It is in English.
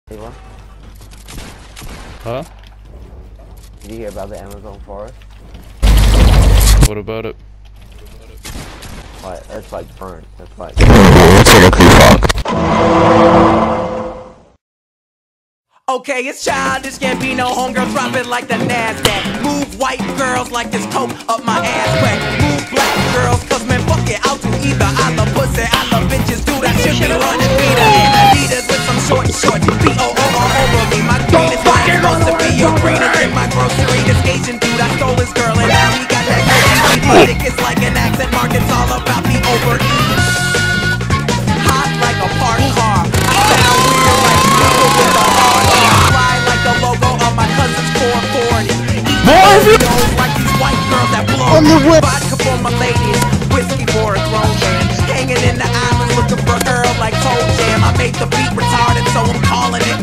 Anyone? Huh? Did you hear about the Amazon forest? What about it? Like, it's like burnt. It's like. Okay, it's childish, can't be no homegirl, drop it like the NASDAQ. Move white girls like this coke up my ass crack. Move black girls, cause man, fuck it, I'll do either. I love pussy, I love bitches, dude, I should be running Vita in Adidas with some short, B-O-O all over me. My green is black, supposed to be your green is in my grocery. This Asian dude, I stole his girl, and now he got that good dick. It's like an accent mark, it's all about the overeat. Hot like a parked car, I sound weird like people with a hard R. Fly like the logo of my cousin's 440. Eat like these white girls that blow. Vodka for my ladies, whiskey for a grown man. Hanging in the islands looking for a girl like Toe Jam. I made the beat retarded, so I'm calling it